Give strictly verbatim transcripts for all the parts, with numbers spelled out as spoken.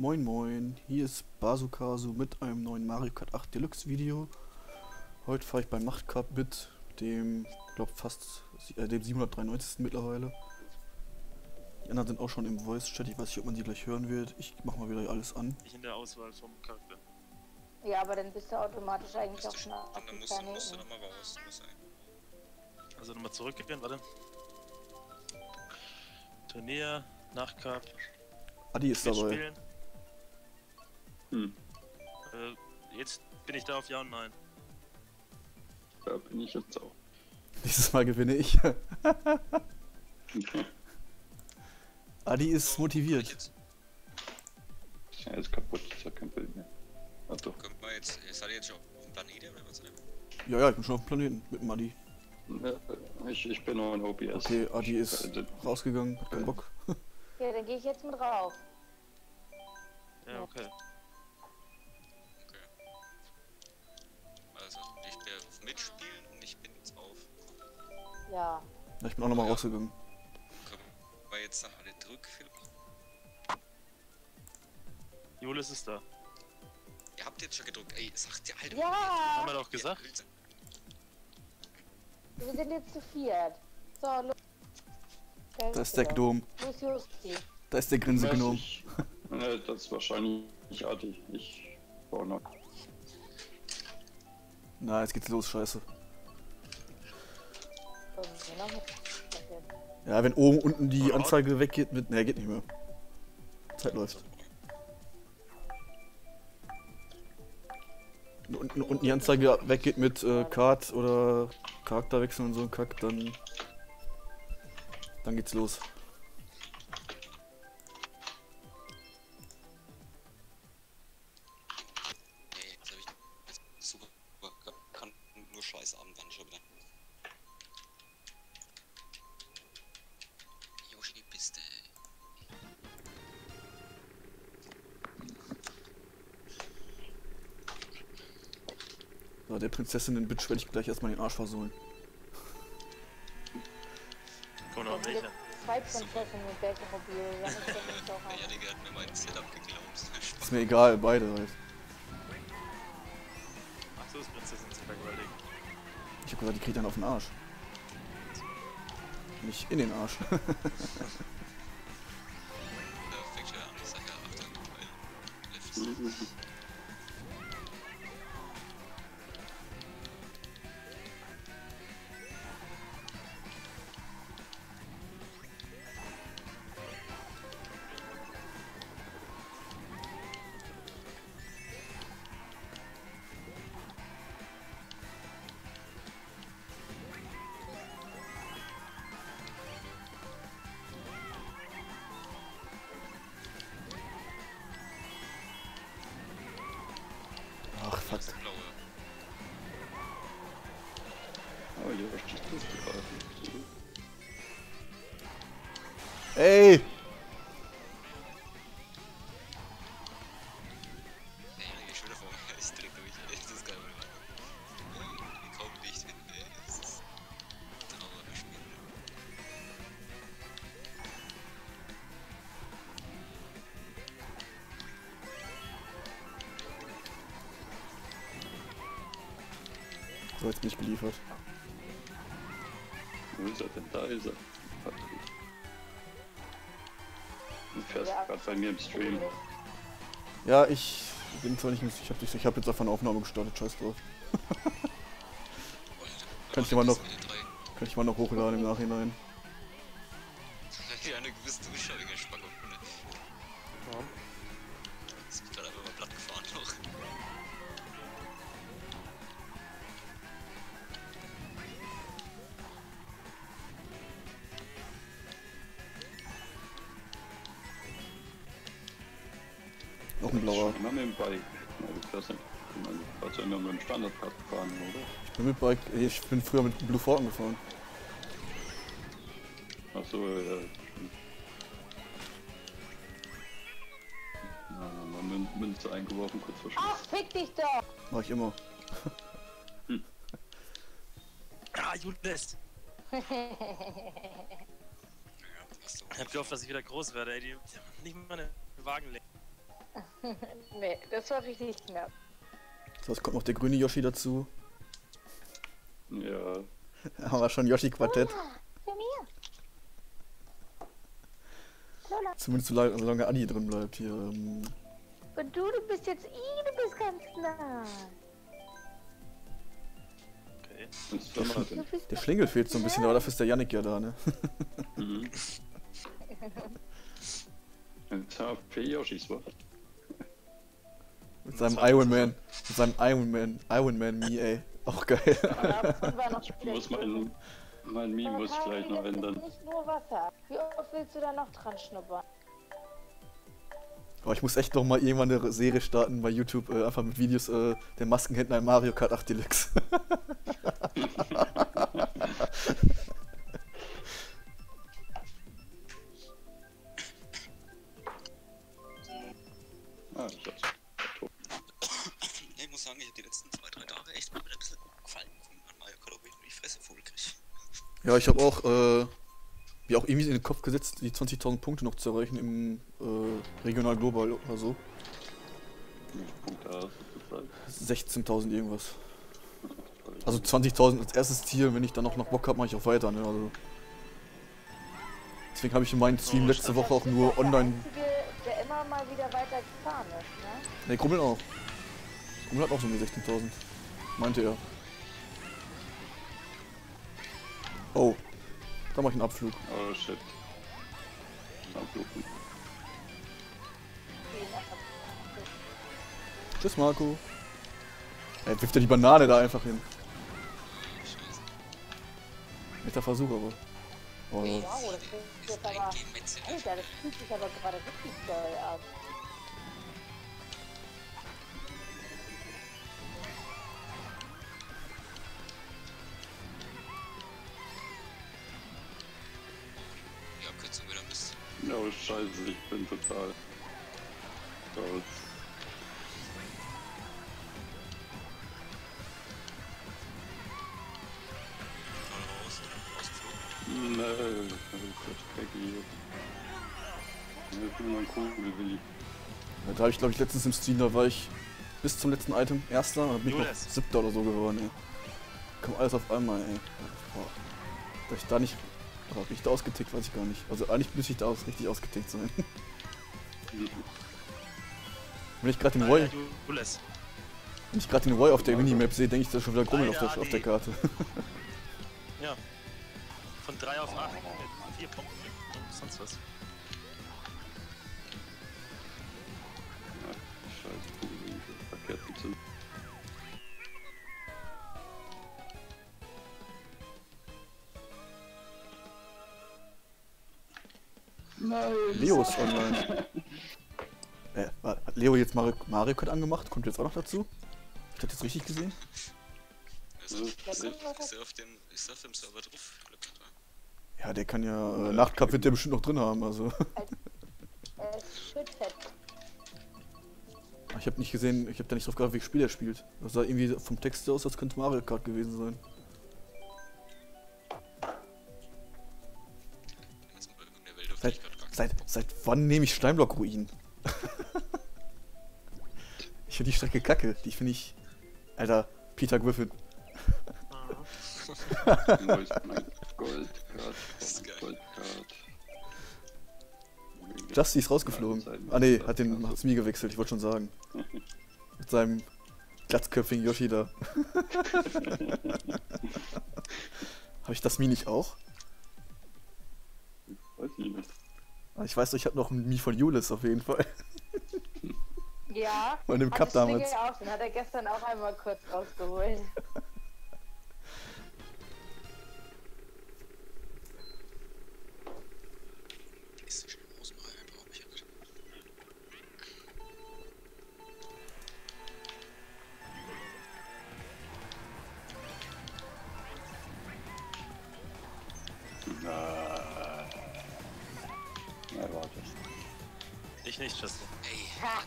Moin moin, hier ist Bazukasu mit einem neuen Mario Kart acht Deluxe Video. Heute fahre ich beim Machtcup mit dem, glaube fast äh, dem siebenhundertdreiundneunzigsten mittlerweile. Die anderen sind auch schon im Voice Chat, ich weiß nicht, ob man sie gleich hören wird. Ich mach mal wieder alles an. Ich in der Auswahl vom Charakter. Ja, aber dann bist du automatisch eigentlich auch schon auf Dann dem musst du, musst du Planeten. nochmal raus. Muss sein. Also nochmal zurückgehen, warte. Turnier, Nachcup, Adi ist dabei. spielen. Hm, Äh, jetzt bin ich da auf Ja und Nein. da bin ich jetzt auch. Nächstes Mal gewinne ich. Okay. Adi ist Ich motiviert. Jetzt, Ja, ist kaputt, ist ja kein Bild mehr. Ach doch. können wir jetzt, jetzt hat er jetzt schon auf dem Planeten oder was? Ja, ja, ich bin schon auf dem Planeten mit dem Adi. Ja, Ich, ich bin nur in O B S. Okay, Adi ist Äh, rausgegangen, hat keinen Bock. Ja, dann gehe ich jetzt mit rauf. Ja, okay. Okay. Also, ich bin auf Mitspielen und ich bin jetzt auf. Ja. Ja, ich bin auch nochmal Ja. rausgegangen. Können wir jetzt nach alle drück, Philipp? Julius ist da. Ihr habt jetzt schon gedruckt. Ey, sagt ihr Alter. Ja! Haben wir doch gesagt. Wir sind jetzt zu viert. So, los. Da ist der Gnom. Los, Justi. Da ist der Grinsegnom. Ich, äh, das ist wahrscheinlich nicht Adi. Ich baue noch. Na, jetzt geht's los, scheiße. So, wir noch mit- Okay. Ja, wenn oben unten die Oder Anzeige weggeht mit. Ne, geht nicht mehr. Zeit läuft. Wenn unten, unten die Anzeige weggeht mit äh, Kart oder Charakterwechsel und so ein Kack, dann. Dann geht's los. Nee, jetzt hab ich. Jetzt super. Kann nur scheiß Abend dann schon wieder. Yoshi, bist du. So, der Prinzessin in Bitch werde ich gleich erstmal den Arsch versohlen. Komm noch Es welche. gibt zwei Prinzessinnen mit Bergmobil. Ja, das ist doch auch Der ein- Jährige hat mir mein Setup geklaut. Ist mir egal, beide halt. Ach so, ist Prinzessin zu vergewaltigen. Ich hab gesagt, die kriegt dann auf den Arsch. Nicht in den Arsch. Da fängt schon an, ich sag ja, Achtung, weil. Left. Ach, fuck. Das blaue. Oh, hier ist die gerade. Ey! Der Jährige schon wieder vor mir ist direkt durch. Ey, das ist geil, oder? Die kommen nicht hin, ey. Das ist ein trauriges Spiel. So, jetzt bin ich geliefert. Wo ist er denn? Da ist er. Patrick. Du fährst Ja. gerade bei mir im Stream. Ja, ich bin zwar nicht. Ich hab, dich- ich hab jetzt auf eine Aufnahme gestartet, scheiß drauf. Kann ich dir mal noch- Kann ich mal noch hochladen im Nachhinein. Ja, eine gewisse Dusche, wegen Spack auf Hunde. Warum? Das wird gerade einfach mal platt gefahren noch. Noch ein blauer. Immer mit dem Bike. Ja, du fährst ja, du fährst ja immer mit dem Standardkart gefahren, oder? Ich bin mit Bike. ey, Ich bin früher mit Blue Falcon gefahren. Achso, ja. Ja, mal Mün Münze eingeworfen, kurz vor Ach, Schluss. fick dich doch! Mach ich immer. Ah, Julius! Ja, hast du Ich hab gehofft, dass ich wieder groß werde, ey. Die, die haben nicht mal einen Wagen lenken. Nee, das war richtig knapp. So, jetzt kommt noch der grüne Yoshi dazu. Ja, Haben wir schon Yoshi-Quartett. Für mir. Lola. Zumindest solange, solange Adi drin bleibt hier. Ähm, Und du, du bist jetzt... Ih, du bist ganz nah. Okay. das ist doch mal Du denn. bist der Schlingel fehlt so ein bisschen, aber dafür ist der Yannick ja da, ne? Mhm. Jetzt haben wir vier Yoshis, wa? Mit seinem Iron Man. Mit seinem Iron Man. Iron Man Me, ey. Auch geil. davon war noch Ich muss mein, mein Meme muss ich gleich noch ändern. Nicht nur Wasser. Wie oft willst du da noch dran schnuppern? Aber ich muss echt noch mal irgendwann eine Serie starten bei YouTube, äh, einfach mit Videos äh, der Maskenhändler in Mario Kart acht Deluxe. Ah, ich hab's. Ich muss sagen, ich habe die letzten zwei, drei Tage echt mal wieder ein bisschen Gefallen gefunden an Mario Kart, ob ich nur die Fresse voll krieg. Ja, ich habe auch, äh, mir auch irgendwie in den Kopf gesetzt, die zwanzigtausend Punkte noch zu erreichen im äh, Regional Global oder so. Wie viele Punkte hast du zurzeit? sechzehntausend irgendwas. Also zwanzigtausend als erstes Ziel, wenn ich dann auch noch Bock habe, mache ich auch weiter, ne? Also. Deswegen habe ich in meinem Stream letzte Woche auch nur online. Der Einzige, der immer mal wieder weiter gefahren ist, ne? Ne, Grummel auch. Grummel hat auch so um die sechzehntausend. Meinte er. Oh. Da mach ich einen Abflug. Oh shit. Ablufen. Tschüss, Marco. Er wirft ja die Banane da einfach hin. Scheiße. Netter Versuch, aber. Oh, ja. Wow, das ist jetzt aber... Alter, das fühlt sich aber gerade richtig doll ab. Die Abkürzung wieder Mist. Oh scheiße, ich bin total raus. Total raus, rausgeflogen. Nee, das ist Becky. Ich bin nur ein Kugelwilli. Da habe ich, glaube ich, letztens im Stream, da war ich bis zum letzten Item Erster, dann bin ich noch Julius. Siebter oder so geworden, ey. Kommt alles auf einmal, ey. Boah. Dass ich da nicht. Aber richtig ausgetickt, weiß ich gar nicht. Also eigentlich müsste ich da aus, richtig ausgetickt sein. Wenn ich gerade den Roy, Alter, Julius. wenn ich gerade den Roy auf der Minimap sehe, denke ich, da ist schon wieder Grummel auf der, Alter, auf der Adi. Karte. Ja. Von drei auf acht mit vier Punkten und sonst was. Ja, scheiße, Kugelwilli. Verkehrt gezündet. Nein! Leo ist online. Äh, hat Leo jetzt Mario, Mario Kart angemacht? Kommt jetzt auch noch dazu? Hab ich das jetzt richtig gesehen? Ist er, ist er, ist er auf dem, ist er auf dem Server drauf? Glück, oder? Ja, der kann ja. Äh, Nachtcup wird der bestimmt noch drin haben, also. Er ist schüttfett. Ich habe nicht gesehen, ich habe da nicht drauf geachtet, welches Spiel er spielt. Das sah irgendwie vom Text aus, als könnte Mario Kart gewesen sein. Jetzt mal bei irgendeiner Welt, auf die Seit, ich gerade gar seit, seit wann nehme ich Steinblock-Ruinen? Ich finde die Strecke kacke. Die finde ich. Alter, Peter Griffin. Neues mein Goldcard. ist geil. Goldcard. Justy ist rausgeflogen. Ah ne, hat den hat's mir gewechselt, ich wollte schon sagen. Mit seinem glatzköpfigen Yoshi da. Habe ich das Mii nicht auch? Weiß ich nicht. Ah, ich weiß doch, ich habe noch ein Mii von Julis auf jeden Fall. Ja, Von dem hat Cup das damals. Schlingel auch, den hat er gestern auch einmal kurz rausgeholt. Ist schön Rosenheim, brauche ich jetzt. Na, na warte. Ich nicht, Justin. Ey,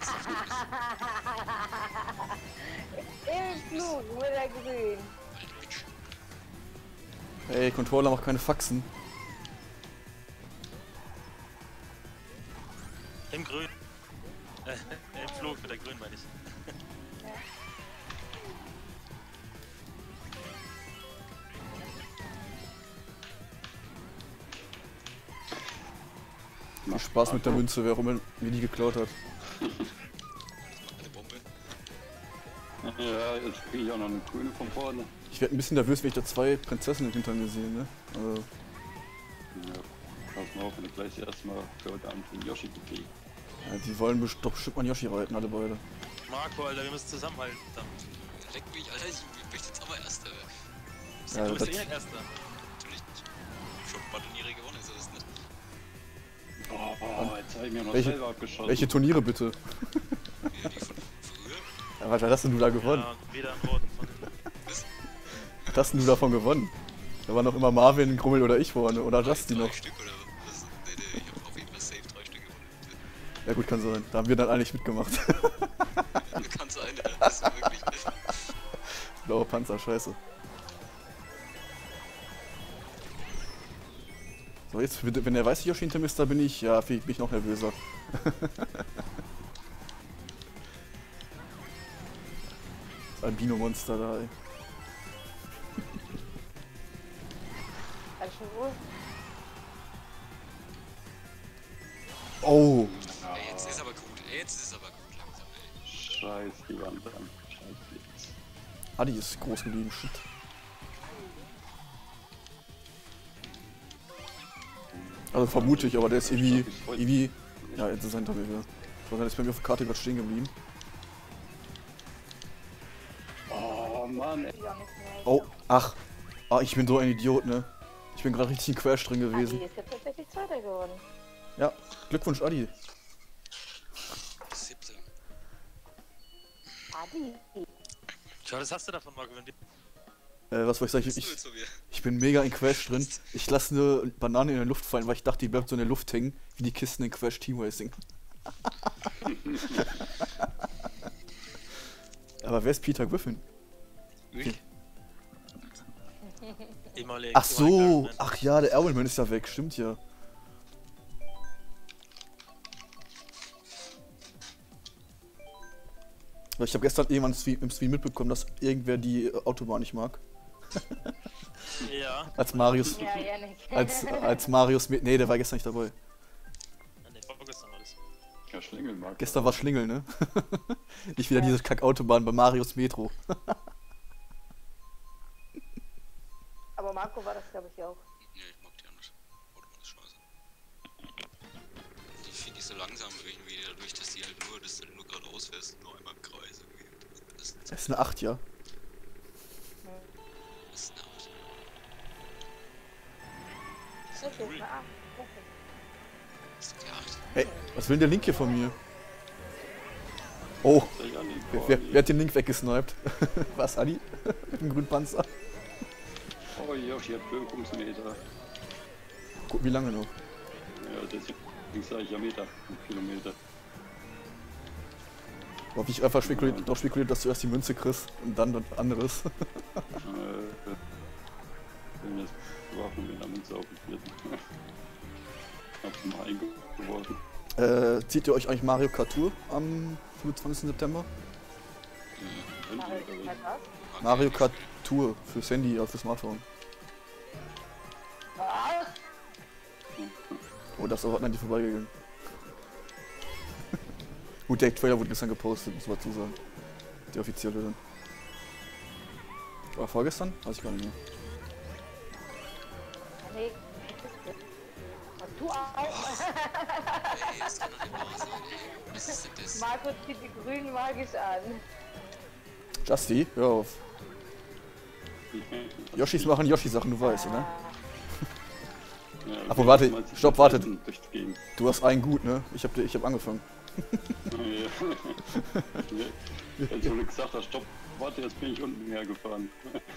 Im Flug mit der Grün. alte Bitch. Ey, Controller macht keine Faxen. Im Grün. Äh, im Flug mit der Grün meine ich. Viel Spaß mit der Münze, wer auch immer mir die geklaut hat. Eine Bombe. Ja, jetzt kriege ich auch noch eine grüne von vorne. Ich werde ein bisschen nervös, wenn ich da zwei Prinzessinnen hinter mir sehe, ne? Also, Ja, pass mal auf, wenn ich gleich erstmal für heute Abend den Yoshi gekriegt. ja, die wollen best- doch bestimmt mal Yoshi reiten, alle beide. Marco, Alter, wir müssen zusammenhalten. Verdammt. Leck mich, Alter, ich möchte jetzt aber Erster werden. Ja, Du bist das, eh Erster. Natürlich nicht. Schon ein paar Turniere gewonnen, so ist es nicht. Oh, jetzt habe ich mir noch Welche- selber abgeschossen. welche Turniere bitte? Ja, die von früher. Ja, was hast denn du da gewonnen? Ja, weder am Roten von. Was hast denn du davon gewonnen? Da waren noch immer Marvin, Grummel oder ich vorne, oder Justin drei noch. Stück oder was? Nee, nee, ich hab auf jeden Fall safe drei Stück gewonnen. Ja gut, kann sein. Da haben wir dann eigentlich mitgemacht. Kann sein, ja, das ist wirklich. Blaue Panzer, scheiße. So, jetzt, wenn der weiße Yoshi hinter mir ist, da bin ich, ja, bin ich noch nervöser. Das Albino-Monster da, ey. Ganz schön wohl. Oh! Ey, jetzt ist aber gut, ey, jetzt ist aber gut langsam, ey. Scheiß die Wand an. Scheiß Blitz. Adi ist groß geblieben, shit. Also vermute ich, aber der ist irgendwie, irgendwie, ja, jetzt ist er hinter mir wieder. So, dann ist bei mir auf der Karte gerade stehen geblieben. Oh Mann, ey. Ich auch nicht mehr. Oh, ach, ah, ich bin so ein Idiot, ne? Ich bin gerade richtig in Crash drin Adi gewesen. ist jetzt tatsächlich Zweiter geworden. Ja, Glückwunsch, Adi. siebzehn. Adi. Schau, was hast du davon, Marco? Wenn die Äh, was wollte ich Bist sagen? du Ich, jetzt so wie? ich bin mega in Crash drin. Ich lasse eine Banane in der Luft fallen, weil ich dachte, die bleibt so in der Luft hängen, wie die Kisten in Crash Team Racing. Aber wer ist Peter Griffin? Ich? ehemalige. Ach so, Iron-Man. ach ja, der Erwinman ist ja weg, stimmt ja. Ich habe gestern irgendwann im Stream- im Stream mitbekommen, dass irgendwer die äh, Autobahn nicht mag. Ja. Als Marius, Ja, Janik. als, als Marius, mit, nee, der war gestern nicht dabei. Ah, nee, vorgestern war das. Ja, Schlingel mag. Gestern war Schlingel, ne? Nicht wieder diese Kack-Autobahn bei Marius Metro. Aber Marco war das, glaube ich, auch. Nee, ich mag die anders. Autobahn ist scheiße. Die finde ich so langsam irgendwie, dadurch, dass die halt nur, dass du nur geradeaus fährst, nur einmal im Kreis irgendwie. Das, Das ist eine acht, ja. das nervt. Das ist eine acht. Das ist klar. Hey, was will denn der Link hier von mir? Oh, wer, wer, wer hat den Link weggesniped? Was, Adi? Mit dem grünen Panzer? Oh, Yoshi hat fünf Meter. Guck, wie lange noch? Ja, deswegen sage ich ja Meter, Kilometer. Ob ich einfach spekuliert, doch spekuliert, dass du erst die Münze kriegst und dann das anderes. Äh, bin jetzt geworfen mit der Münze auf den vierten. Hab's mal eingeworfen. Äh, zieht ihr euch eigentlich Mario Kart Tour am fünfundzwanzigsten September? Wenn Mario, die halt was? Mario Kart Tour fürs Handy, also fürs Smartphone. Was? Oh, das ist aber an dir vorbeigegangen. Gut, der Trailer wurde gestern gepostet, muss man dazu sagen. Der offizielle dann. War vorgestern? Weiß ich gar nicht mehr. Nee, das ist das. Und du auch. Ey, das kann doch nicht wahr sein, ey. Was ist denn das? Marco zieht die Grünen magisch an. Justy, hör auf. Yoshis machen Yoshi-Sachen, du weißt, ne? Ja, Ach, wo, warte, damals stopp, die warte. Zeiten durch die Gegend. Du hast einen gut, ne? Ich hab, ich hab angefangen. Ja. Jetzt wurde gesagt, hast, stopp, warte, jetzt bin ich unten hergefahren.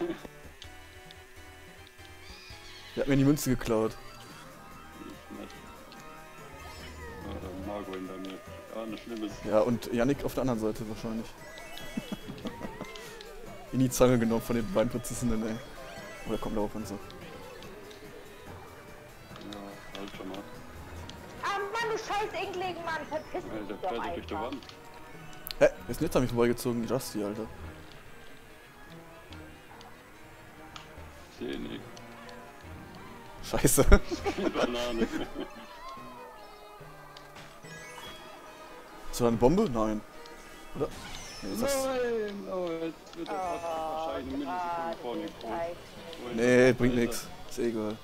Der hat mir die Münze geklaut. Nett. Äh, Margot hinter mir. Ja, ne Schlimmes. Ja, und Yannick auf der anderen Seite wahrscheinlich. In die Zange genommen von den beiden Prinzessinnen, ey. Oder kommt da auf und so. Ja, halt schon mal. Ah, Mann, du scheiß Inkling, Mann, verpiss dich Alter, doch fährt er durch die einfach. Wand. Hä? Ist jetzt an mich vorbeigezogen, Justy, Alter. Ich seh nicht. Scheiße. Banane. Ist da eine Bombe? Nein. Oder? Nee, ist das... Nein! Oh, jetzt wird er fast wahrscheinlich eine Millisekunde vorne gekommen. nee bringt nix. Ist eh egal.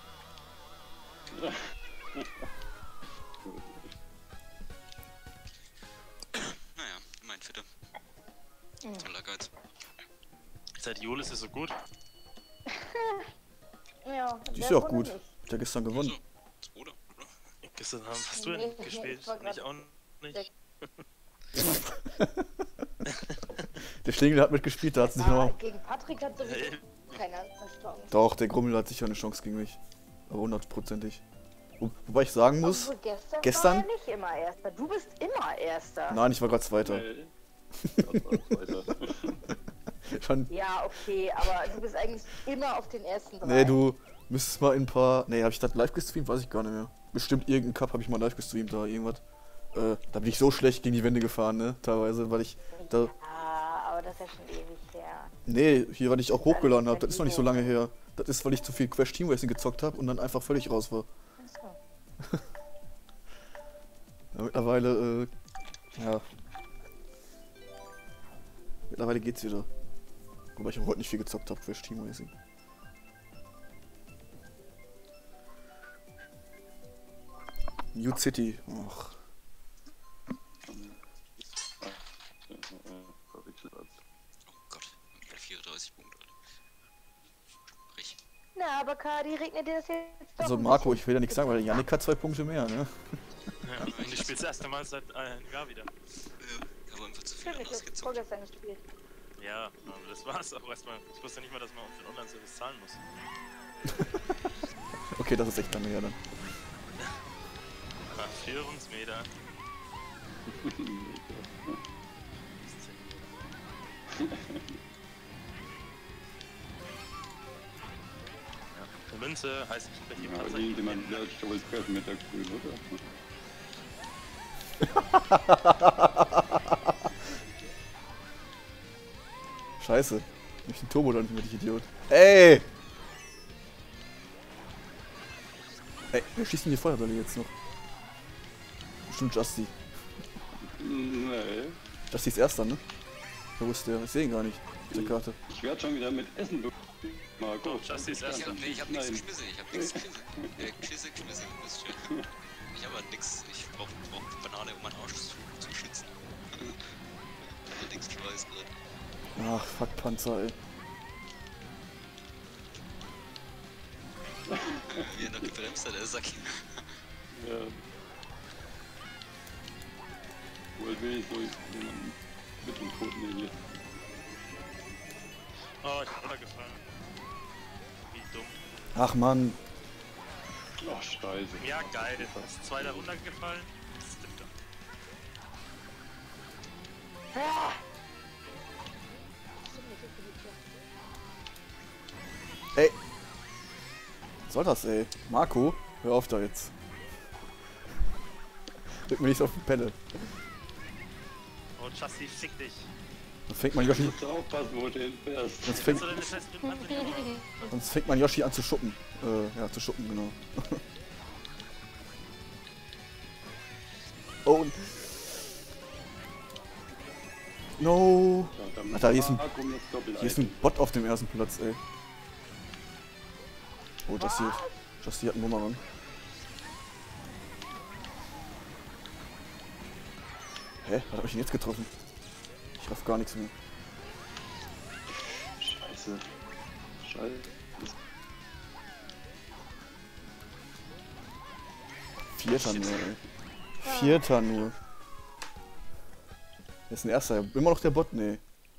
Naja, mein Fitter. Toller Geiz. Seit Jolis ist so gut. Ja, Die der ist ja auch Runde gut. nicht. Hat ja gestern gewonnen. So, oder? Oder? Gestern haben hast du Nee, denn nee, gespielt? ich war grad- Ich auch nicht. Der Schlingel hat mitgespielt, da hat sie sich Ah, noch... gegen Patrick hat sowieso Äh, keiner eine Chance. Doch, der Grummel hat sicher eine Chance gegen mich. Aber hundertprozentig. Wo, wobei ich sagen muss... Obwohl, gestern, gestern- war er nicht immer Erster. Du bist immer Erster. Nein, ich war gerade Zweiter. Nee. Das war Zweiter. Schon... Ja, okay, aber du bist eigentlich immer auf den ersten drei. Nee, du müsstest mal in ein paar... Nee, habe ich das live gestreamt? Weiß ich gar nicht mehr. Bestimmt irgendeinen Cup habe ich mal live gestreamt da, irgendwas. Äh, da bin ich so schlecht gegen die Wände gefahren, ne? Teilweise, weil ich da... Ja, aber das ist ja schon ewig her. Nee, hier, weil ich auch hochgeladen habe. Das ist noch nicht so lange her. Das ist, weil ich zu viel Crash Team Racing gezockt habe und dann einfach völlig raus war. Achso. Ja, mittlerweile, äh... Ja. Mittlerweile geht's wieder. Wobei ich auch heute nicht viel gezockt habe, Crash Team Racing. New City. Och. Verwechselt als. Oh Gott, bei vierunddreißig Punkte. Sprich. Na, aber Kadi, regnet dir das jetzt doch Also ein Marco, bisschen? ich will ja nichts sagen, weil Yannick hat zwei Punkte mehr, ne? Ja, und ich spiele das erste Mal seit einem Jahr wieder. Ja, aber einfach zu viel Stimmt, ich anders hab gezockt. vorgestern gespielt. Ja, aber das war's auch erstmal. Ich wusste nicht mal, dass man für den Online-Service zahlen muss. Okay, das ist echt lange her dann. Ah, vierhundert Meter. Ja, eine Münze heißt ich bin hier Ja, Panzer. irgendjemand wird sich aber treffen mit der Grün, oder? Scheiße. Nicht ein Turbo dann bin ich Idiot. Ey! Ey, wer schießt denn die Feuerbälle jetzt noch? Bestimmt Justy. Nee. Justy ist Erster, ne? Wo ist der? Ich sehe ihn gar nicht. Auf der Karte. Ich werde schon wieder mit Essen be- Marco. Doch, Justy ist Ich Erster. hab, nee, ich hab nichts Nein. geschmissen, ich hab nichts geschmissen. Äh, geschmissen, geschmissen, wisst ihr. Ich hab halt nix, ich brauch, brauch Banane, um meinen Arsch zu, zu schützen. Allerdings Schweiß gerade. Ach, fuck Panzer, ey. Wie er noch gebremst hat, der Sack. Ja. Wohl will ich so jemanden mit dem Code nehmen hier. Oh, ich bin runtergefallen. Wie dumm. Ach Mann. Ach, Scheiße. Ja, geil. Ist zwei da runtergefallen. Das stimmt doch. Ah! Ey. Was soll das, ey? Marco, hör auf da jetzt. Drück mir nicht so auf die Pelle. Oh, Justy, fick dich. Sonst fängt man Yoshi, Du musst aufpassen, wo du hinfährst. sonst fängt, Kannst du deine scheiß Panzer nicht machen? sonst fängt man Yoshi an zu schuppen. Äh, ja, zu schuppen, genau. Oh. und- No. Ja, dann Alter, hier ist ein- Marco jetzt doppelt Hier ist ein Bot auf dem ersten Platz, ey. Oh, Justy. Justy hat einen Bumerang. Hä? Was hab ich denn jetzt getroffen? Ich raff gar nichts mehr. Scheiße. Scheiße. Vierter nur, ey. Vierter nur. Wer ist ein Erster? Immer noch der Bot? Nee.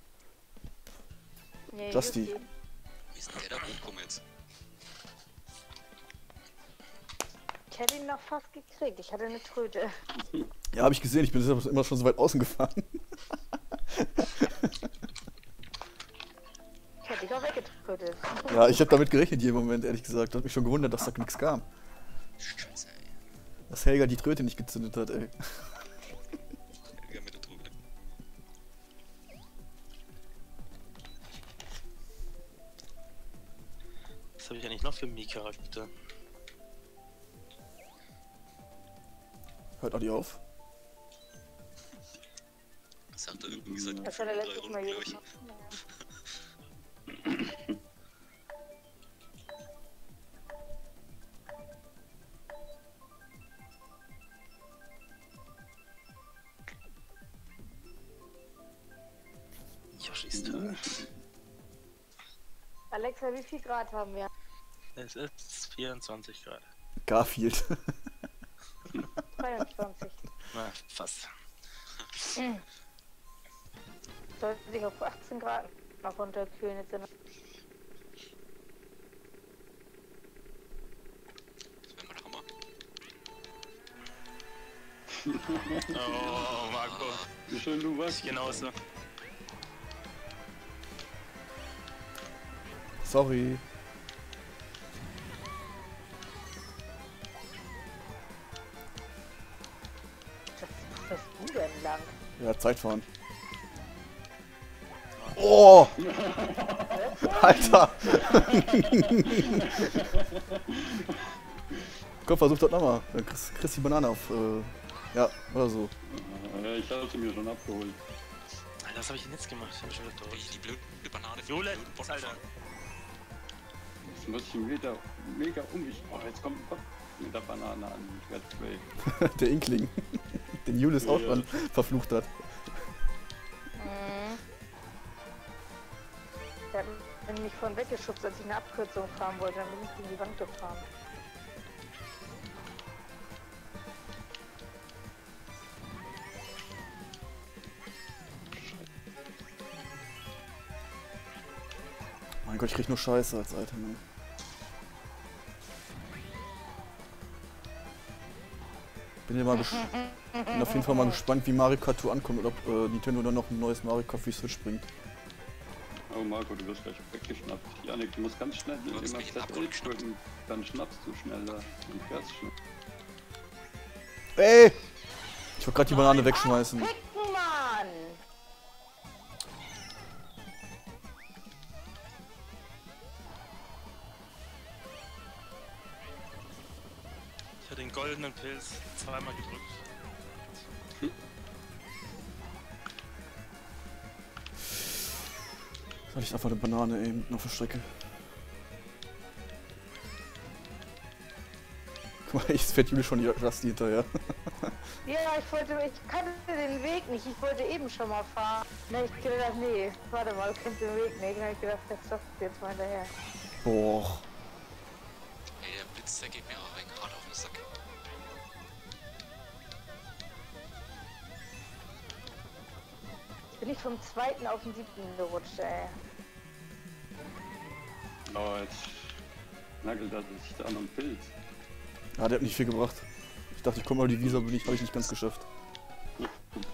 Nee, Justy. Wie ist denn der da hochgekommen jetzt? Ich hätte ihn noch fast gekriegt. Ich hatte eine Tröte. Ja, hab ich gesehen. Ich bin deshalb immer schon so weit außen gefahren. Ich hätte dich auch weggetrötet. Ja, ich hab damit gerechnet hier im Moment, ehrlich gesagt. Hat mich schon gewundert, dass da nichts kam. Scheiße, ey. Dass Helga die Tröte nicht gezündet hat, ey. Ja, mit der Truppe. Was habe ich eigentlich noch für Mii-Charakter? Hört Adi auf. Das hat er irgendwie gesagt. Das hat er drei letztes Runden, Mal glaub jedes ich. Mal. Yoshi ist da. Alexa, wie viel Grad haben wir? Es ist vierundzwanzig Grad. Garfield. dreiundzwanzig. Na, fast. Sollte sich auf achtzehn Grad noch runterkühlen jetzt in der Das wäre mal der Hammer. Oh, Marco. Wie schön du warst. Ist genauso. Sorry. Was bist du denn lang? Ja, Zeitfahren. Oh! Alter! Komm, versuch das nochmal. Dann kriegst, kriegst die Banane auf. Äh, ja, oder so. Ja, ich hatte sie mir schon abgeholt. Alter, was habe ich denn jetzt gemacht? Ich hab mich schon wieder Ey, durch. die blöde Banane für Jule, die blöden Botten Alter. fahren. Jetzt muss ich mega, mega um mich. Oh, jetzt kommt ein Kopf mit der Banane an. Ich werde play. Der Inkling. Den Julius auch Ja. schon verflucht hat. Mhm. Der hat mich vorhin weggeschubst, als ich eine Abkürzung fahren wollte. Dann bin ich gegen die Wand gefahren. Mein Gott, ich krieg nur Scheiße als Item. Ne? Bin, ja mal ges- bin auf jeden Fall mal gespannt, wie Mario Kart zwei ankommt und ob äh, Nintendo dann noch ein neues Mario Kart für die Switch bringt. Oh Marco, du wirst gleich weggeschnappt. Janik, du musst ganz schnell Du hast immer mich in Z L Abgrund geschnappt. drücken. Dann schnappst du schneller und fährst schnell. Ey! Ich wollte gerade die Banane wegschmeißen. Picken, Mann! Ich hatte den goldenen Pilz zweimal gedrückt. Soll ich einfach eine Banane eben noch verstrecke? Guck mal, ich fährt Juli schon die Rusty hinterher. Ja, ich wollte, ich kannte den Weg nicht. Ich wollte eben schon mal fahren. Ne, ich gedacht, nee, warte mal, du kennst den Weg nicht. Dann hab ich gedacht, jetzt stoppst du jetzt mal hinterher. Boah. Ey, der Blitz, der geht mir auch ein Grad auf den Sack. Jetzt bin ich vom zweiten auf den siebten gerutscht, ey. Oh, jetzt nagelt er sich da an einen Pilz. Ja, der hat nicht viel gebracht. Ich dachte, ich komme mal die Visa, bin ich, habe ich nicht ganz geschafft. Okay,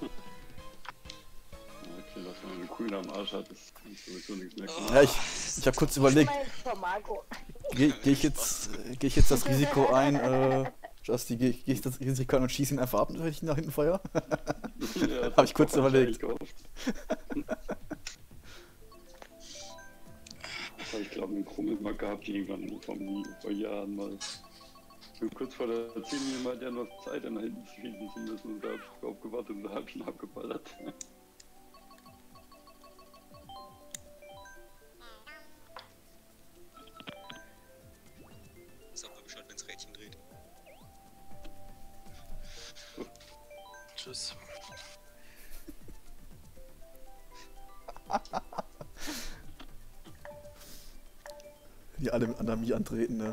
dass man einen Grün am Arsch hat, ist sowieso nichts mehr. Ja, ich, ich habe kurz überlegt, Mein von Marco. gehe geh ich, jetzt, äh, geh ich jetzt das Risiko ein, äh, Justy, gehe geh ich das Risiko ein und schieße ihn einfach ab, wenn ich ihn nach hinten feier? Ja, Hab ich kurz das überlegt. hab ich gehofft. Aber ich glaube, einen Krummel mal gehabt irgendwann vom, vor Jahren mal. So kurz vor der Ziellinie mal der noch Zeit nach hinten schießen zu müssen und da hab ich drauf gewartet und da hab ich ihn abgeballert. Sag mal Bescheid, wenn's Rädchen dreht. Tschüss. Die alle mit Anami antreten, ne?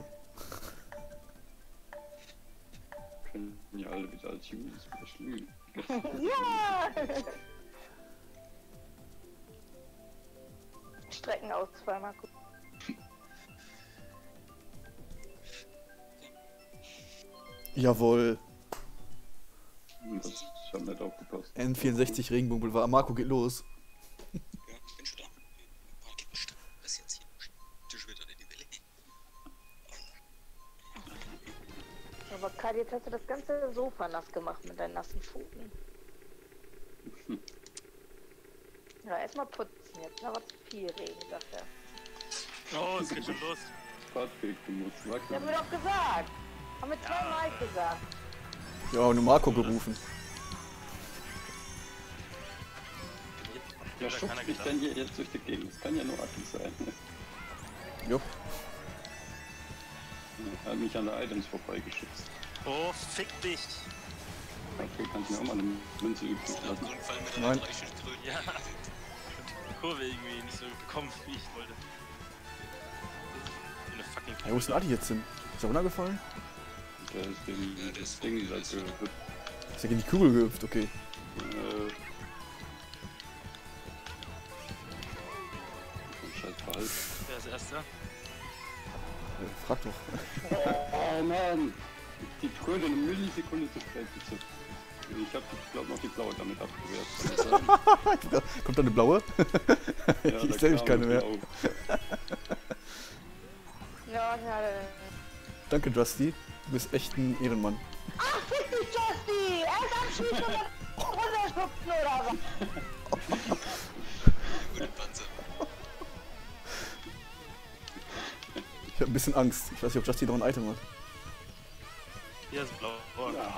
Können ja alle wieder als Jugendlich verschlügen. Ja! Strecken aus zweimal gut. Jawohl. Das, ich hab nicht aufgepasst. N vierundsechzig Regenbogenboulevard. Marco, geht los. Ja, ich bin schon da. Oh, geht nicht. Was ist jetzt hier? Tisch wieder in die Welle. Aber Kadi jetzt hast du das ganze Sofa nass gemacht mit deinen nassen Pfoten. Ja, erstmal putzen jetzt, aber zu viel Regen dafür. Oh, es geht schon los. Patrick, du musst Ich hab wackeln. mir doch gesagt. Haben wir zweimal gesagt. Ja, und Marco gerufen. Wer schubst mich denn hier jetzt durch die Gegend? Das kann ja nur Atti sein. Jupp. Er hat mich an der Items vorbeigeschubst. Oh, fick dich. Patrick, kannst du mir auch mal eine Münze übrig Auf lassen? jeden Fall mit Nein. einer Dreischildkröte. Ja. Die Kurve irgendwie nicht so bekommen, wie ich wollte. So eine fucking Hey, wo ist denn Adi jetzt hin? Ist er runtergefallen? Der ist dem Ja, der das ist Ding voll da gewesen. gehüpft. Ist er gegen die Kugel gehüpft, okay. Äh. Scheiß Verhalten. Wer ist der Erste? Äh, frag doch. Oh Mann! Die Kröte eine Millisekunde zu spät gezückt. Ich hab, ich glaub, noch die blaue damit abgewehrt. Kommt da eine blaue? Ja, ich da sehe mich kam keine mehr. blau. Ja, ja, ja. Danke, Justy. Du bist echt ein Ehrenmann. Ach, fick dich, Justy! Er ist am Schießen und runterschubsen oder was? Gute Panzer. Ich hab ein bisschen Angst. Ich weiß nicht, ob Justy noch ein Item hat. Hier ist blau. Oh. Ja.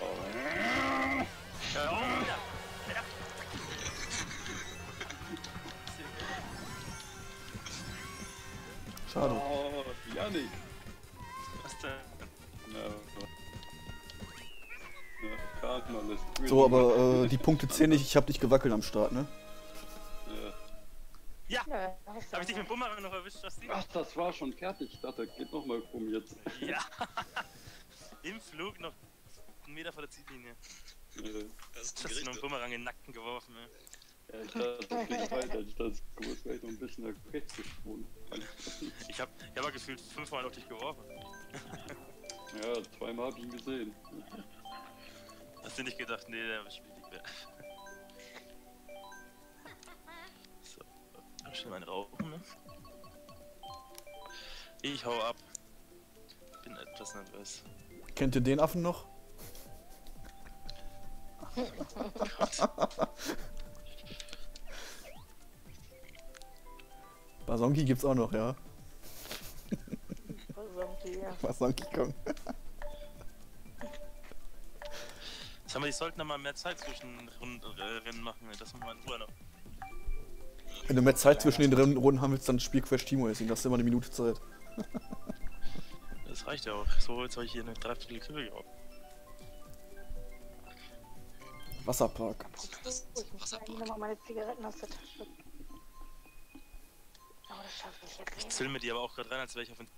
Ja, oh, ja. Schade. Oh, Yannick! Was denn? Ja. Ja, Karten alles. So, aber äh, die Punkte zählen nicht. Ich hab dich gewackelt am Start, ne? Ja. Ja, Nö, das ist hab ich dich doch mit dem Bumerang noch erwischt, Justin? Ach, das war schon fertig. Ich dachte, geht noch mal rum jetzt. Ja. Im Flug noch einen Meter vor der Ziellinie. Äh, Das ist ein Justin noch einen Gericht. Bumerang in den Nacken geworfen, ey. Ja, ich dachte, das geht weiter. Ich dachte, das gewusst, wäre ich noch ein bisschen nach rechts gesprungen. Ich hab, ich hab mal gefühlt fünfmal auf dich geworfen. Ja, zweimal hab ich ihn gesehen. Hast du nicht gedacht, nee, der spielt nicht mehr. So, noch schnell einen rauchen, ne? Ich hau ab. Bin etwas nervös. Kennt ihr den Affen noch? Basonki gibt's auch noch, ja. Basonki Kong. Sag mal, die sollten da mal mehr Zeit zwischen Rund äh, Rennen machen, ey. Das machen wir in Ruhe noch. Wenn du mehr Zeit zwischen den Rennen- Runden haben willst, dann spiel Crash Team Racing. Da hast du immer eine Minute Zeit. Das reicht ja auch. So, jetzt habe ich hier eine Dreiviertel Kübel gehabt. Wasserpark. Das Oh, ich muss Wasserpark. eigentlich nochmal meine Zigaretten aus der Tasche. Aber das schaffe ich jetzt Ich nicht. zähl mir die aber auch gerade rein, als wäre ich auf den.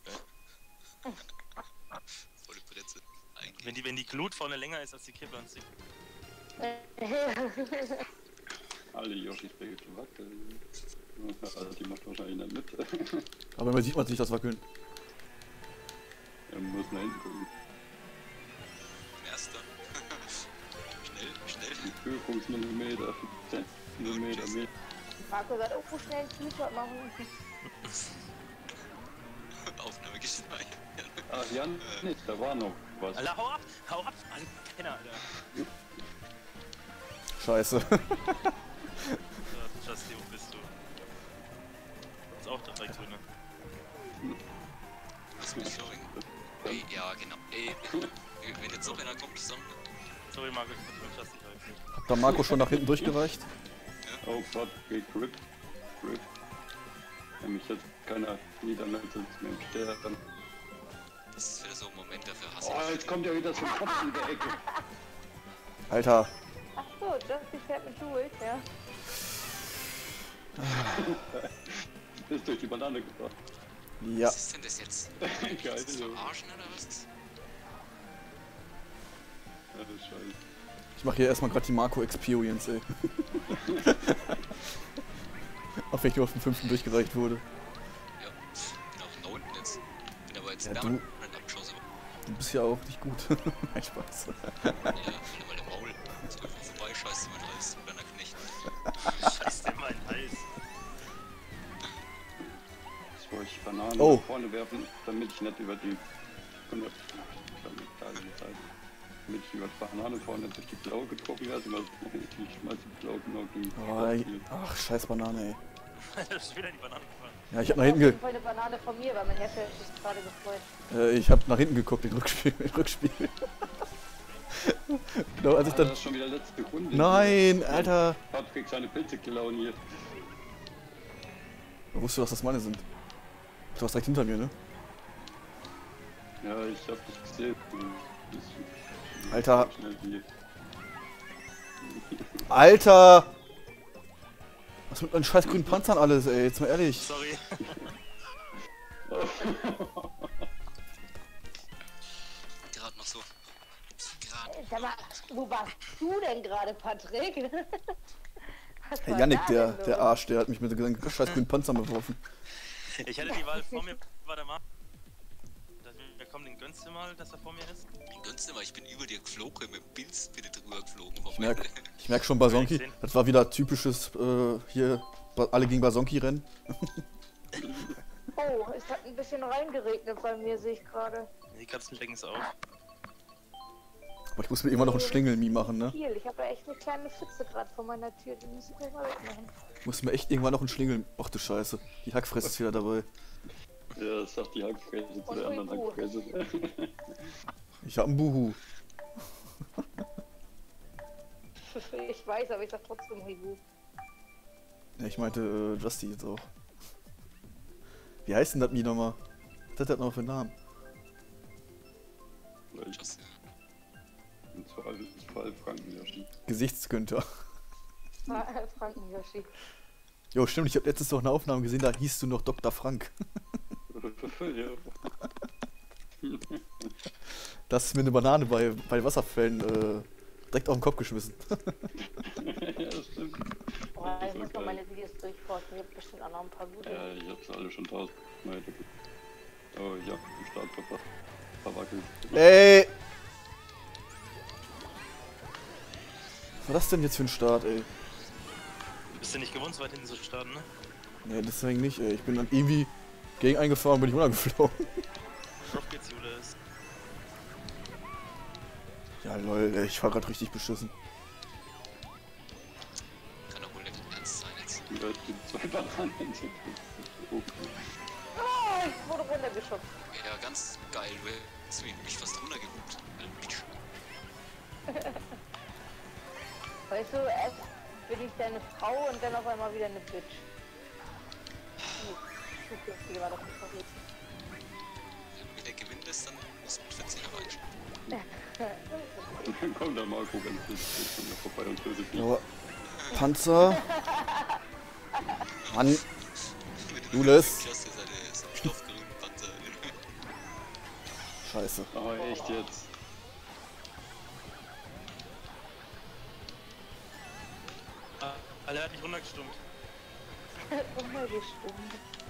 Volle Bretze. Eigentlich. Wenn die, wenn die Glut vorne länger ist als die Kippe an sich. Alle Yoshis Baby wackeln. Also die macht wahrscheinlich nicht mit. Aber man sieht man sich das Wackeln. Er muss nach hinten gucken. Erster. Schnell, schnell. Die Führungsmillimeter, Zentimeter, Meter. Marco sagt, oh, schnell einen Screenshot machen. Aufnahme geschneit. Ach Jan, nicht, da war noch was. Alter, hau ab! Hau ab! Alter, Penner, Alter. Scheiße. So, Justin, wo bist du? Du bist auch direkt drin, ne? Lass mich showing. Ey, ja, genau. Ey, wenn jetzt noch einer kommt, dann. Sorry, Marco, ich bin mit Justin verwechselt. Hat da Marco schon nach hinten durchgereicht? Oh Gott, gegrippt. Grip. Wenn mich jetzt keiner niedermetzt mit dem Stern. Das ist wieder so ein Moment, dafür hasse Oh, ich. jetzt kommt ja wieder so ein Kopf in der Ecke. Alter. Ach so, Justy fährt mit durch, ja. Ist durch die Banane gebracht. Ja. Was ist denn das jetzt? Geil, Willst du so. das verarschen oder was? Ja, das ist scheiße. Ich mache hier erstmal gerade die Marco Experience, ey. Auch wenn ich nur auf den fünften durchgereicht wurde. Ja, bin auch da unten jetzt. Bin aber jetzt Ja, da du- und dann abgeschossen. Du bist ja auch nicht gut. Nein, Spaß. Ja, bin mal im Maul. So einfach vorbei, scheißt du mein Hals, du kleiner Knecht. Scheiß dir mal in den Hals. Jetzt wollte ich Bananen Oh. nach vorne werfen, damit ich nicht über die... dann mit Tagen Zeit. Damit ich über Banane vorne durch die Blau getroffen werde, weil ich schmeiß die Blau genau gegen Oh, ey. Ach, scheiß Banane, ey. Das ist wieder in die Banane gefallen. Ja, ich hab nach hinten Auf ge jeden Fall eine Banane von mir, weil mein Neffe ist gerade gefreut. äh, ich hab nach hinten geguckt, im Rückspiel. Im Rückspiel. Genau, als ich Ah, dann. das ist schon wieder letzte Runde. Nein, Alter! Patrick, seine Pilze klauen hier. Wusstest du, dass das meine sind? Du warst direkt hinter mir, ne? Ja, ich hab dich gesehen. Du bist Alter. schnell wie. Alter! Was mit meinen scheiß grünen Panzern alles, ey? Jetzt mal ehrlich. Sorry. Gerade noch so. Gerade. Sag mal, wo warst du denn gerade, Patrick? Was Hey, war Yannick, da der, denn los? der Arsch, der hat mich mit seinen scheiß grünen Panzern beworfen. Ich hatte die Wahl vor mir, war der Mann. Wir kommen, den gönnst du mal, dass er vor mir ist. Den gönnst du mal, ich bin über dir geflogen, mit dem Pilz bin ich drüber geflogen. Ich merk, ich merk schon Basonki, das war wieder typisches, äh, hier, ba- alle gegen Basonki rennen. Oh, es hat ein bisschen reingeregnet bei mir, sehe ich gerade. Die Katzen lecken es auf. Aber ich muss mir immer noch ein Schlingel-Mie machen, ne? Viel, ich habe da echt eine kleine Pfütze gerade vor meiner Tür, die muss ich gleich mal wegmachen. Ich muss mir echt irgendwann noch ein Schlingel... Ach du Scheiße, die Hackfresse ist wieder dabei. Ja, das sagt die Hackfresse zu Und der anderen Uibu. Hackfresse. Ich hab einen Buhu. Ich weiß, aber ich sag trotzdem Huibu. Ja, ich meinte, äh, Justy jetzt auch. Wie heißt denn das Mie nochmal? Was hat das noch für einen Namen? Vielleicht Just, ja. im Zweifelsfall Franken-Yoshi. Gesichtsgünther. Franken-Yoshi. Jo, stimmt, ich habe letztens noch eine Aufnahme gesehen, da hieß du noch Doktor Frank. Ja. Das ist mir eine Banane bei, bei Wasserfällen äh, direkt auf den Kopf geschmissen. Ja, das stimmt. Boah, Das ich ist muss so mal geil. meine Videos durchforsten, ich hab bestimmt auch noch ein paar gute. Ja, ich hab's alle schon tausendmal geguckt. Oh ja, im Start ver verwackelt. Ey! Was war das denn jetzt für ein Start, ey? Bist du nicht gewohnt, so weit hinten zu starten, ne? Ne, deswegen nicht, ey. Ich bin dann irgendwie gegen eingefahren und bin ich runtergeflogen. Drauf geht's, Julius. Ja, lol, ey, ich fahr grad richtig beschissen. Kann doch wohl nicht ernst sein jetzt. Ja, es gibt zwei Bananen. Oh, Oh, ich wurde runtergeschubst. Ja, ganz geil, du hast mich fast runtergeguckt. Bitch. Weißt du, erst bin ich deine Frau und dann auf einmal wieder eine Bitch. Zukünftige war das nicht verrät. Wenn der gewinnt ist, dann muss man vierzig erreichen. dann kommt der Marco ganz bisschen von mir vorbei und böse Vieh. Ja, Panzer. Mann, Julius. Klasse, seine seine stoffgrünen Panzer. Scheiße. Aber echt jetzt. Ah, Alter, er hat mich runtergestummt. Umgestimmt.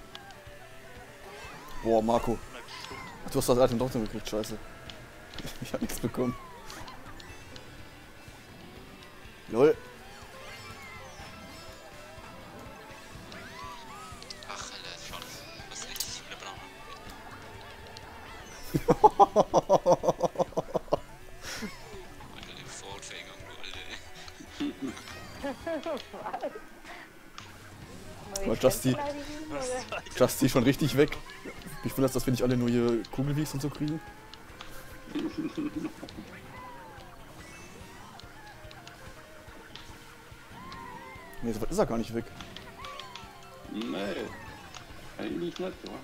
Boah, Marco. Runtergestummt. Ach, du hast das Item trotzdem gekriegt, scheiße. Ich hab nichts bekommen. Lol. Ach, Alter, schau, das ist richtig viele Bananen. Alter, den Fortfänger, du Alter, ey. War Justy, Justy schon richtig weg. Ich wundere, dass wir nicht alle nur hier Kugelwichs und so kriegen. Nee, so weit ist er gar nicht weg. Nee. Eigentlich nicht, ja.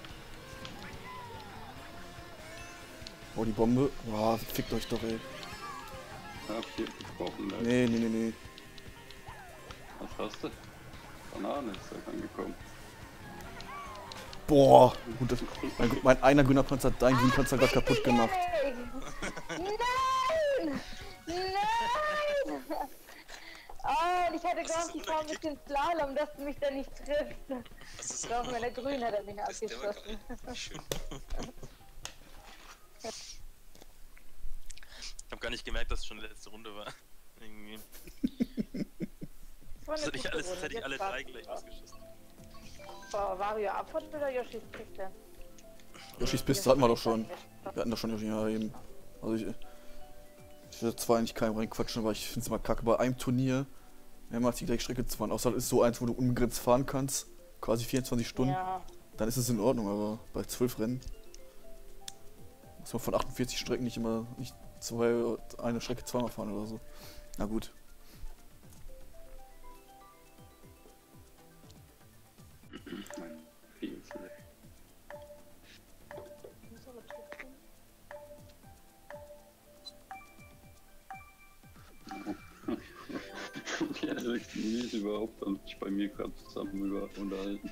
Oh, die Bombe. Boah, fickt euch doch, ey. Hab hier gebrochen, ne? Nee, nee, nee, nee. Was hast du? Banane ist da angekommen. Boah. Und das, mein, mein einer grüner Panzer hat deinen grünen Panzer gerade kaputt gemacht. Nein! Nein! Oh, und ich hatte gehofft, ich fahre ein bisschen Slalom, dass du mich da nicht triffst. Das ist Doch, meine Grün hat er mich Das ist der war abgeschossen. geil. Schön. Ich hab gar nicht gemerkt, dass es schon die letzte Runde war. Irgendwie. Das war Das eine hätte ich, gute alles, das Runde. hätte ich Jetzt alle war's. drei gleich ausgeschossen. War Wario Abfahrt oder Yoshis Piste? Yoshis Piste hatten wir doch schon. Wir hatten doch schon Yoshi ja eben. Also ich, ich will zwar eigentlich keinem reinquatschen, aber ich finde es mal kacke, bei einem Turnier mehrmals die gleiche Strecke zu fahren. Außer es ist so eins, wo du unbegrenzt fahren kannst, quasi vierundzwanzig Stunden, Ja. dann ist es in Ordnung, aber bei zwölf Rennen muss man von achtundvierzig Strecken nicht immer nicht zwei, eine Strecke zweimal fahren oder so. Na gut. Mein Fehler. Muss aber trotzdem. Ja, das ist mies überhaupt, haben sich bei mir gerade zusammen über unterhalten.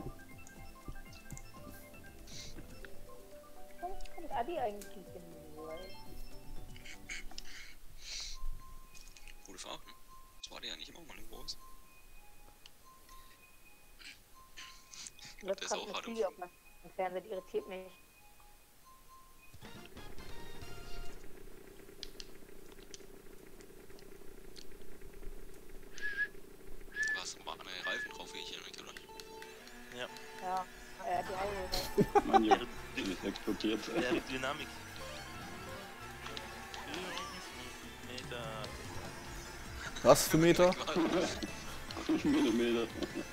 Warum kommt Adi eigentlich in den Wald? Gute Frage. Das war der ja nicht immer mal groß. Das ist kommt auch eine hart Fliege auf meinem Fernseher, die irritiert mich. Was? War eine Reifen drauf, wie ich hier nicht, oder? Ja. Ja, er hat die Augen. Mann, ja, ist explodiert. Der Dynamik. Meter. Was für Meter? Millimeter.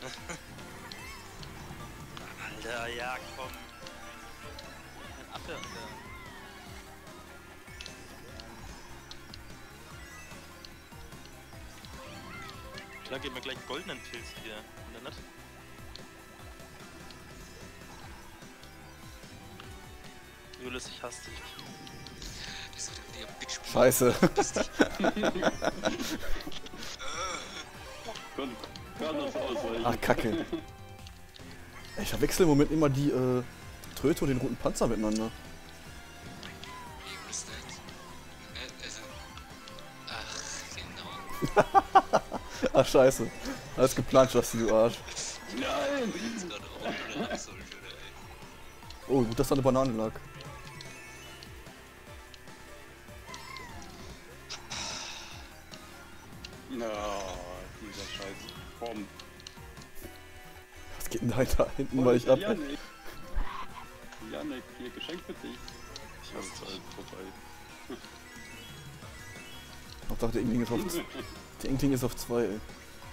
Alter, ja, komm. Ein Affe, Alter. Klar, gib mir gleich einen goldenen Pilz hier. Oder nicht? Julius, ich hasse dich. Das ist wieder der Bitch. Scheiße. Kann, kann das ausweichen. Ach, Kacke. Ich verwechsel im Moment immer die äh, Tröte und den roten Panzer miteinander. Wie ist das? Äh, also. Ach, genau. Ach, scheiße. Alles geplant, Justin, du Arsch. Nein! Ich jetzt gerade auch oder lang sollte, oder ey. Oh, gut, dass da eine Banane lag. Na, dieser Scheiß. Komm. Was geht denn da hinter- hinten, weil ich ab... Janik. Janik, hier Geschenk für dich. Ich hab's halt vorbei. Ich dachte, der Inkling ist auf... Der Inkling ist auf zwei, ey.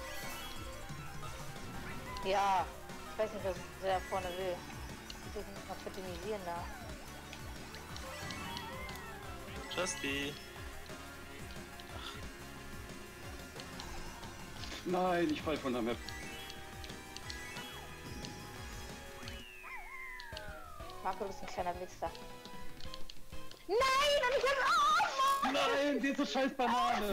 Ja, ich weiß nicht, was der da vorne will. Ich will mich mal fertilisieren da. Justy. Nein, ich fall von der Map. Marco, du bist ein kleiner Wichser. Nein, und ich hab... Oh, Nein, diese scheiß Banane!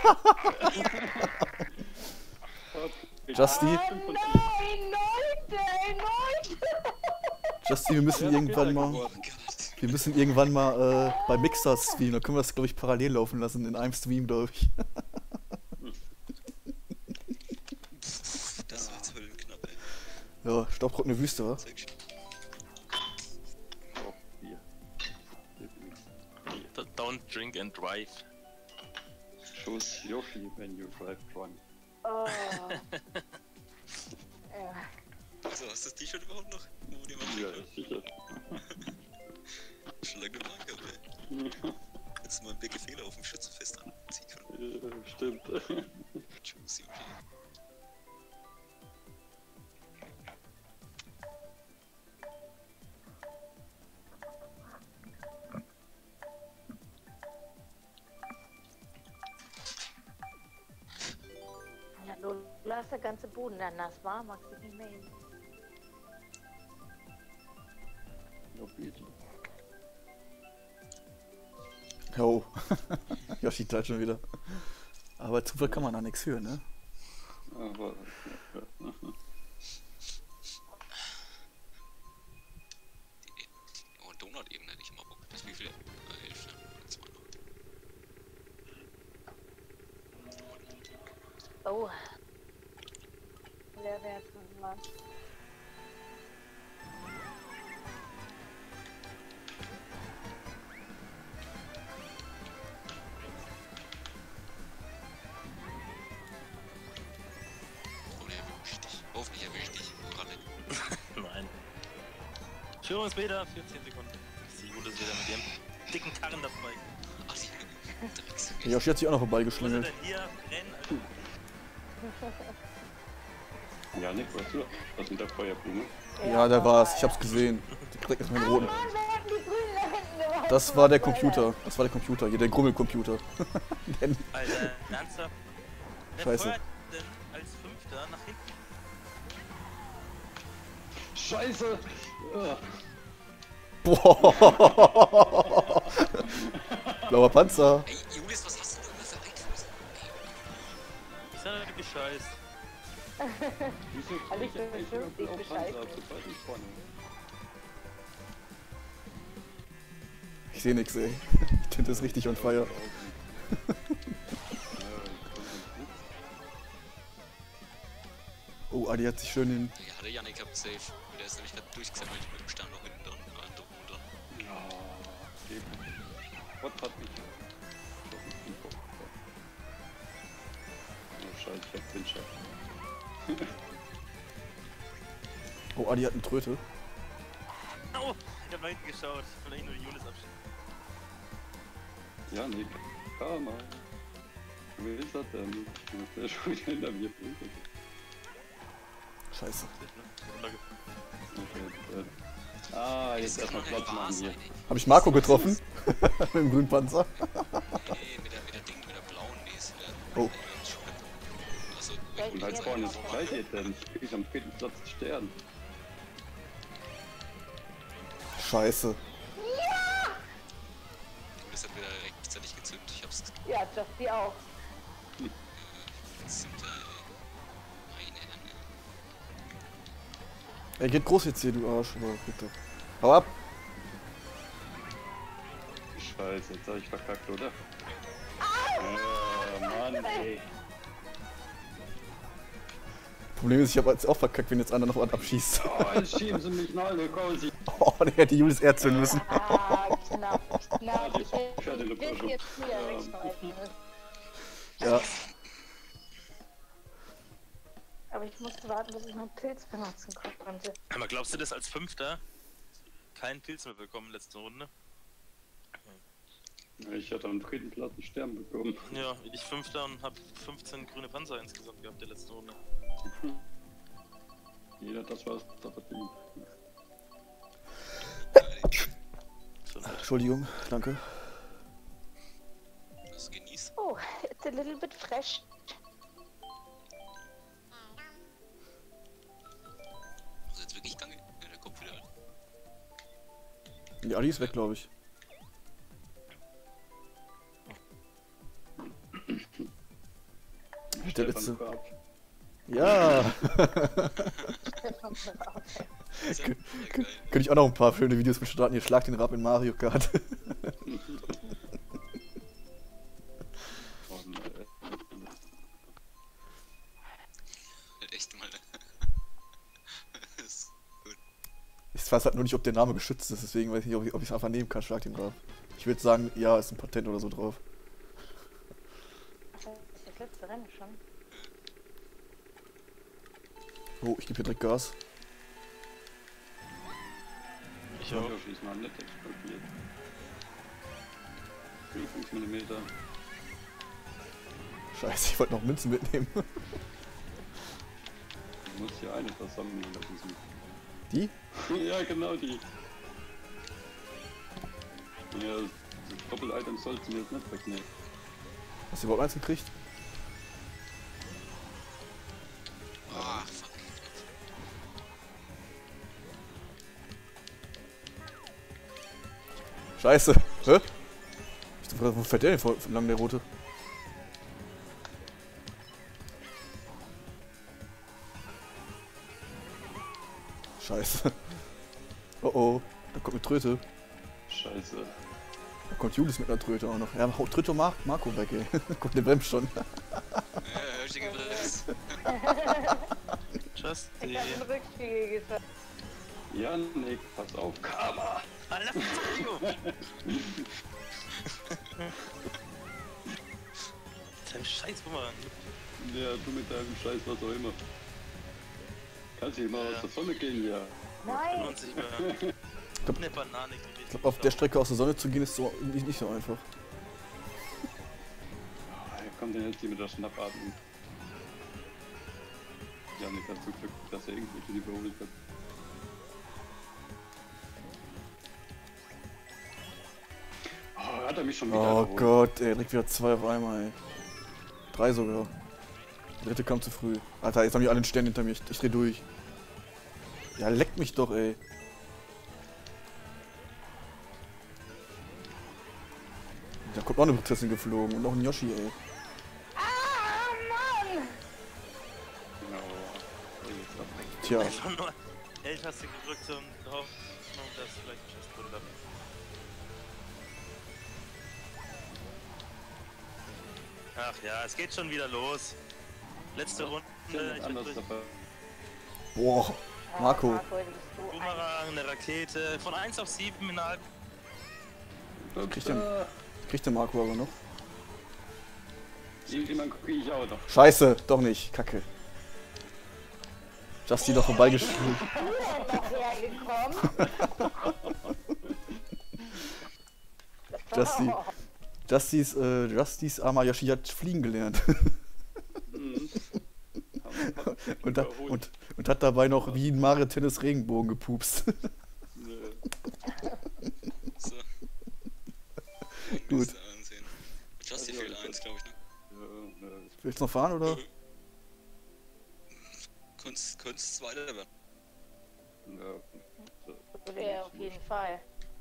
Justy, nein, Leute, Leute! Justy, wir müssen irgendwann mal... Oh Gott. Wir müssen irgendwann mal äh, bei Mixer streamen. Da können wir das, glaube ich, parallel laufen lassen. In einem Stream, glaube ich. Das war jetzt höllenknapp, ey. Ja, staubtrockene Wüste, wa? Zeig schon. Oh, hier. D- Don't drink and drive. Shows Yoshi when you drive drunk. Oh. Ja. So, hast du das T-Shirt überhaupt noch? Wo die mal Ja, ja. sicher. Schon lange Marke, aber hättest du mal einen Blicke Fehler auf dem Schützenfest anziehen können. Ja, stimmt. Juicy, okay. Ja, Lola ist der ganze Boden da nass, war? Magst du nicht mehr hin? Ja, bitte. Jo. Yoshi teilt schon wieder. Aber Zufall kann man da nichts hören, ne? Aber. Ja. Oh, Donut-Ebene hätte ich immer Bock. Das ist wie viel? Äh, elf, ne? Oder zwei noch. Oh. Wer wäre mal? Oh, der erwischt dich. Hoffentlich erwischt dich. Gerade. Nein. Führungsmeter, vierzehn Sekunden. Sie gut ist wieder mit ihrem dicken Karren dabei. echt. Ja, hat sich auch noch Wo ist er vorbeigeschlängelt. denn hier? Rennen, Alter. Ja, Nick, weißt du das mit der Feuerblume? Ja, der war's. Ich hab's gesehen. Direkt erst meinen roten. Mann, wir hätten die Grünen da hinten gemacht. Das war der Computer. Das war der Computer. Hier, der Grummelcomputer. Alter, ernsthaft? Wer Scheiße. feuert denn als Fünfter nach hinten? Scheiße! Ugh. Boah. Blauer Panzer. Ey, Julius, was hast du denn für Einfluss? Ich sag dir Bescheid. Wieso Also ich ich bin echt bestimmt überhaupt nicht Panzer Bescheid. ab, sobald ich vorne. Ich seh nix, ey. Die Tinte ist richtig on fire. Oh, Adi hat sich schön den... Ja, hatte Yannick gehabt, safe. Der ist nämlich gerade durchgesammelt mit dem Stern noch hinten dran. Ah, da oben dran. Ja, geht. Gott hat mich. Oh Scheiße, ich hab den Schatten. Oh, Adi hat eine Tröte. Au! Ich hab nach hinten geschaut. Vielleicht nur die Junis abschießen. Ja, Nick. Karma. Wer ist das denn? Der ist schon wieder hinter mir. Scheiße. Okay, äh. Ah, jetzt erstmal Platz machen hier. Habe ich Marco getroffen? Mit dem grünen Panzer. Nee, mit der, mit der Ding, mit der blauen, nee, ist wieder. Oh. Also, Und halt vorne ist gleich jetzt denn. Ich am vierten Platz Stern. Scheiße. Julius hat wieder rechtzeitig gezündet. Ich hab's. Ja, Justy auch. Das sind äh. Meine Herren. Er geht groß jetzt hier, du Arsch. Aber bitte. Hau ab. Scheiße, jetzt hab ich verkackt, oder? Äh, Mann, ey. Problem ist, ich habe jetzt auch verkackt, wenn jetzt einer noch was abschießt. Oh, jetzt schieben sie mich nach, der Kausi. Oh, der hätte Julius erzählen müssen. Ah, knapp, knapp. Ich Ich hatte eine will Überraschung. jetzt wieder Ähm. nichts halten. Ja. Aber ich musste warten, bis ich meinen Pilz benutzen konnte. Aber glaubst du, dass als Fünfter keinen Pilz mehr bekommen in der letzten Runde? Ich hatte am dritten Platz einen Stern bekommen. Ja, ich Fünfter und hab fünfzehn grüne Panzer insgesamt gehabt in der letzten Runde. Jeder hat das, was da verdient. So, Entschuldigung, danke. Das genießt. Oh, it's a little bit fresh. Muss jetzt wirklich Gange. Ja, der Kopf wieder. Die Adi ist weg, glaube ich. Der letzte. Stefan Raab. Ja! Ist ja K- voll k- geil. Könnte ich auch noch ein paar schöne Videos mit starten. Ihr schlagt den Rab in Mario Kart. Oh, nein. Halt echt mal. Das ist gut. Ich weiß halt nur nicht, ob der Name geschützt ist, deswegen weiß ich nicht, ob ich es einfach nehmen kann. Schlag den Rab. Ich würde sagen, ja, ist ein Patent oder so drauf. Das ist das letzte Rennen schon. Oh, ich gebe hier direkt Gas. ich Ja, auch. schieß mal nicht explodiert. fünf Millimeter. Scheiße, ich wollte noch Münzen mitnehmen. Du musst hier eine versammeln lassen. Die? Ja, genau die. Ja, das Doppel-Item sollst du mir jetzt nicht wegnehmen. Hast du überhaupt eins gekriegt? Ah, fuck. Scheiße. Hä? Ich dachte, wo fährt der denn vor- lang, der rote? Scheiße. Oh oh, da kommt eine Tröte. Scheiße. Da kommt Julius mit einer Tröte auch noch. Ja, hau Tröte Mar Marco weg, ey. Guck, der bremst schon. Ja, hör ich den gebremst. Just Ich die. hab den Rückspiegel gesagt. Ja, Nick, pass auf. Karma! Alter, Mario! Dein scheiß Bumerang. Ja, du mit deinem Scheiß, was auch immer. Kannst du hier mal Ja. aus der Sonne gehen, ja. Nein! Lohnt sich mehr. Eine Banane krieg Ich glaube, auf der Strecke aus der Sonne zu gehen ist so nicht, nicht so einfach. kommt denn jetzt hier mit der Schnappatmung? Die haben nicht dazu Glück, dass er irgendwie die überholt wird. Oh, hat er mich schon wieder Oh überholt. Gott, ey, direkt wieder zwei auf einmal, ey. Drei sogar. Der dritte kam zu früh. Alter, jetzt haben die alle einen Stern hinter mir. Ich, ich dreh durch. Ja, leckt mich doch, ey. Da kommt noch eine Prinzessin geflogen und noch ein Yoshi, ey. Ah, Mann! Genau. Oh, jetzt doch weg. Tja, Einfach nur L-Taste gedrückt und Hoffnung, dass vielleicht ein Chest wurde. Ach ja, es geht schon wieder los. Letzte Runde. Ist ja Ich noch bin anders durch. dabei. boah, Ah, Marco. Marco, du bist so ein... Boomerang, eine Rakete. Von eins auf sieben innerhalb. Kriegt der, kriegt der Marco aber noch. Irgendjemand kriege ich auch noch. Scheiße, doch nicht, Kacke. Justy doch vorbeigeschult. hergekommen. Justy, Justys, äh, Justys armer Yoshi hat fliegen gelernt. Mhm. und, da, und, und hat dabei noch wie ein Mario Tennis Regenbogen gepupst. Nö. So. Gut. Müsste ansehen. Justy Also, fehlt das- eins, glaube ich, ne? Ja, nö. Willst du noch fahren, oder? Kunst, Kunst zweiter werden. Ja. So. Würde er auf jeden Fall.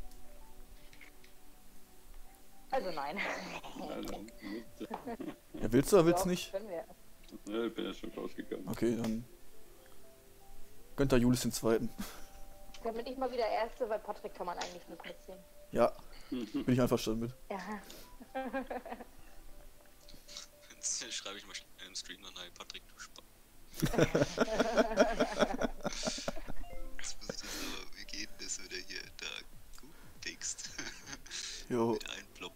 Also nein. Also, müsste- Ja, willst du oder willst Doch, du nicht? können wir. Ja, ich bin ja schon rausgegangen. Okay, dann gönnt der Julius den zweiten. Dann bin ich mal wieder Erste, weil Patrick kann man eigentlich nicht mitziehen. Ja, bin ich einverstanden mit. Ja. Jetzt schreibe ich mal schnell im Stream an, hey Patrick, du Spaß. Jetzt muss ich das so, wie geht das wieder hier, da gut Text Jo, mit einploppen.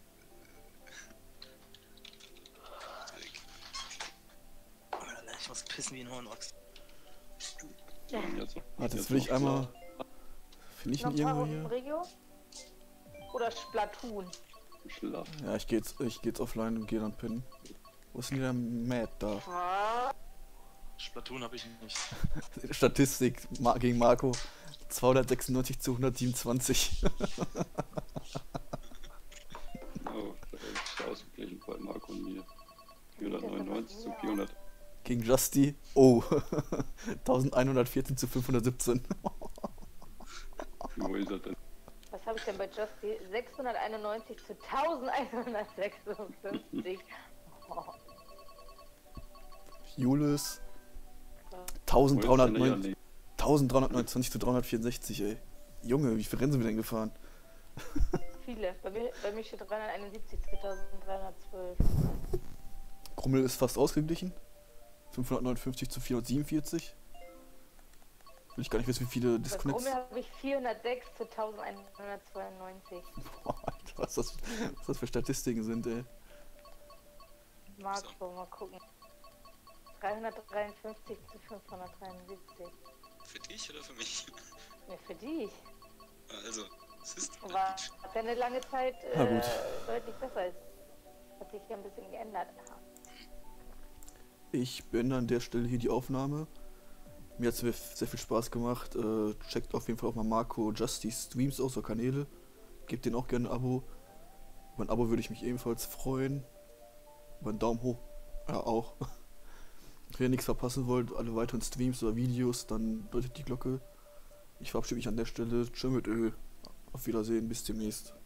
Ich muss pissen wie ein Hornochs. Jetzt, warte, jetzt will ich einmal. Finde ich Noch ihn ein paar irgendwo Runden hier? Regio? Oder Splatoon? Schlaf. Ja, ich geh jetzt, ich geh jetzt offline und geh dann pinnen. Wo ist denn der Matt da? Ah, Splatoon habe ich nicht. Statistik Ma gegen Marco. zweihundertsechsundneunzig zu hundertsiebenundzwanzig. Oh, da ist ausgeglichen bei Marco und mir. vierhundertneunundneunzig zu vierhundert. Gegen Justy. Oh. elfhundertvierzehn zu fünfhundertsiebzehn. Wo ist er denn? was habe ich denn bei Justy? sechshunderteinundneunzig zu eintausendeinhundertsechsundfünfzig. Oh, Julius. Wo ist eintausenddreihundertneun denn der eintausenddreihundertneunundzwanzig zu dreihundertvierundsechzig, ey. Junge, wie viele Rennen sind wir denn gefahren? viele. Bei mir, bei mir steht dreihunderteinundsiebzig zu dreizehnhundertzwölf. Krummel ist fast ausgeglichen. fünfhundertneunundfünfzig zu vierhundertsiebenundvierzig. Will ich gar nicht wissen, wie viele Bei Disconnects. Grummel habe ich vierhundertsechs zu eintausendeinhundertzweiundneunzig. Boah, Alter, was das, was das für Statistiken sind, ey. Marco, mal gucken. dreihundertdreiundfünfzig zu fünfhundertdreiundsiebzig. Für dich oder für mich? Ne, für dich. Also, es ist War ja eine lange Zeit äh, Na gut. deutlich besser ist. Hat sich ja ein bisschen geändert. Ich beende an der Stelle hier die Aufnahme. Mir hat es sehr viel Spaß gemacht. Äh, checkt auf jeden Fall auch mal Marco Justys Streams aus, oder Kanäle. Gebt denen auch gerne ein Abo. Über ein Abo würde ich mich ebenfalls freuen. Über einen Daumen hoch. Ja, auch. Wenn ihr nichts verpassen wollt, alle weiteren Streams oder Videos, dann läutet die Glocke. Ich verabschiede mich an der Stelle. Tschö mit Öl. Auf Wiedersehen, bis demnächst.